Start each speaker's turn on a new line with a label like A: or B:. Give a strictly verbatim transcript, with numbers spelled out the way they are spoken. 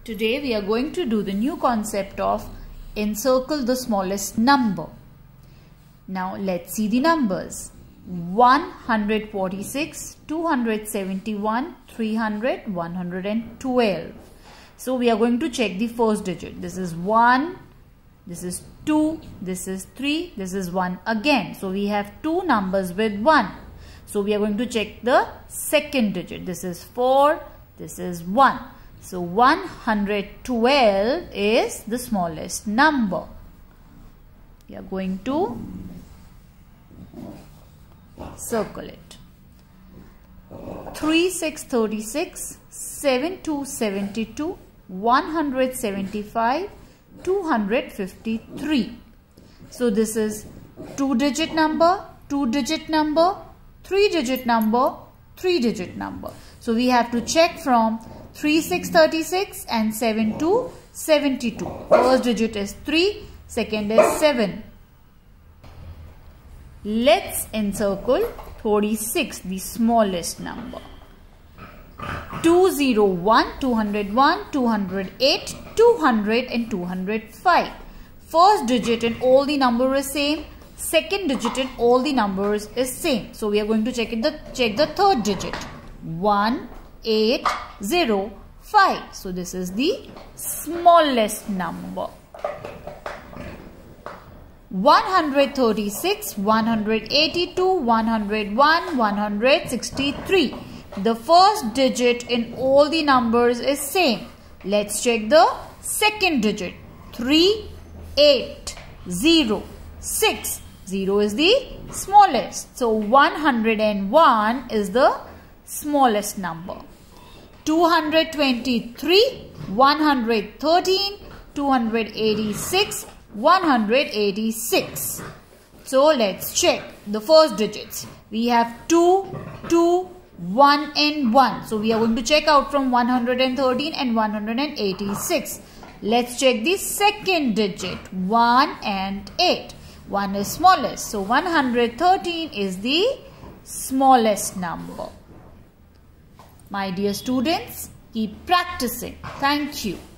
A: Today we are going to do the new concept of encircle the smallest number. Now let's see the numbers. one hundred forty-six, two hundred seventy-one, three hundred, one hundred twelve. So we are going to check the first digit. This is one, this is two, this is three, this is one again. So we have two numbers with one. So we are going to check the second digit. This is four, this is one. So one hundred twelve is the smallest number. We are going to circle it. three six thirty-six, seven two seventy-two, one hundred seventy-five, two hundred fifty-three. So this is two digit number, two digit number, three digit number, three digit number. So we have to check from three six thirty-six and seven two seventy-two. First digit is three, second is seven. Let's encircle thirty-six, the smallest number. two hundred one, two hundred one, two hundred eight, two hundred and two hundred five. First digit in all the numbers is same. Second digit in all the numbers is same. So we are going to check it the check the third digit. one eight zero five. So this is the smallest number. one hundred thirty-six, one hundred eighty-two, one hundred one, one hundred sixty-three. The first digit in all the numbers is same. Let's check the second digit. three eight zero six. zero is the smallest. So one hundred one is the smallest number. two hundred twenty-three, one hundred thirteen, two hundred eighty-six, one hundred eighty-six. So let's check the first digits. We have two, two, one and one. So we are going to check out from one hundred thirteen and one hundred eighty-six. Let's check the second digit. one and eight. one is smallest. So one hundred thirteen is the smallest number. My dear students, keep practicing. Thank you.